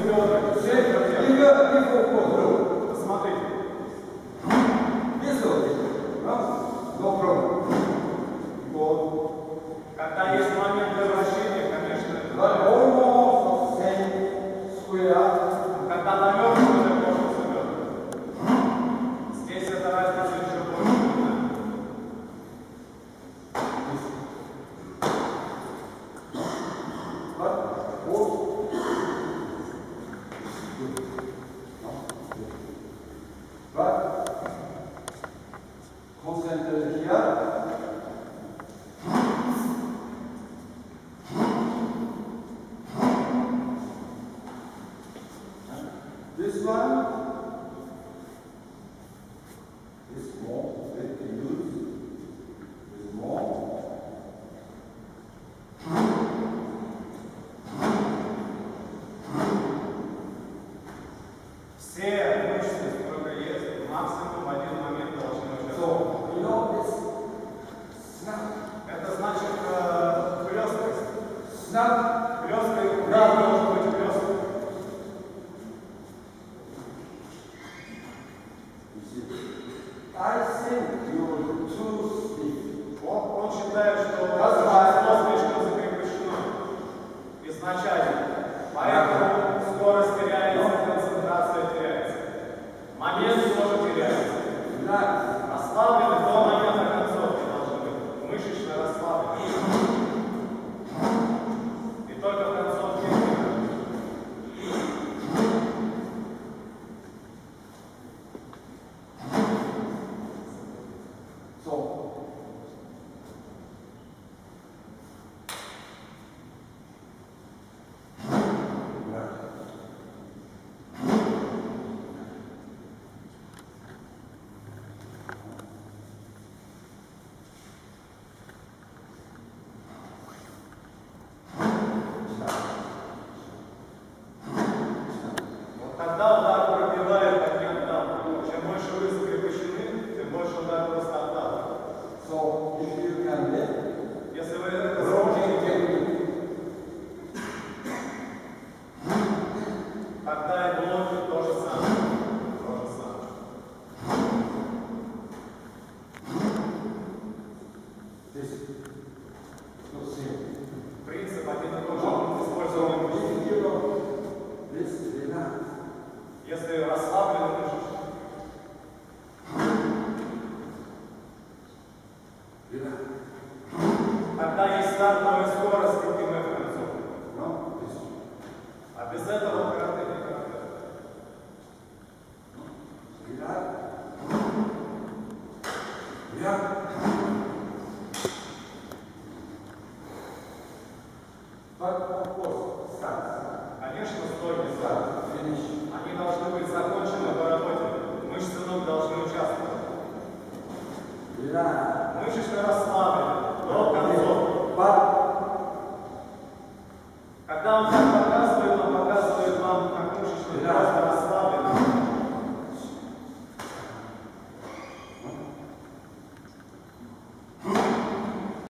Когда есть момент превращения, конечно, когда наверх, уже можно свернуть. Здесь эта разница еще больше. This one is more, it can use is more. Все мышцы, сколько есть, максимум в один момент должны участвовать. So, you know this snap. Это значит хлесткость. Snap. Хлесткость должен быть хлесткой. I think you're too stiff. Он считает, что это слишком закрепощено изначально. Поэтому скорость теряется, концентрация теряется. Момент тоже теряется. Расслаблены до момента концовки должны быть. Мышечно расслаблены. И только в концовке. Когда удар пробивает момент дамбы, чем больше вы закрепощены, тем больше удар просто отталкивает. So, if you can lift, Если вы это сможете, тогда и блоки то же самое. То же самое. Принцип один и тот же, используем мышцы. Если расслаблены мышцы, тогда есть стартовая скорость, как и мы в концу. А без этого карты не карты. Конечно, стойки сразу. Они должны быть закончены по работе. Мышцы ног должны участвовать.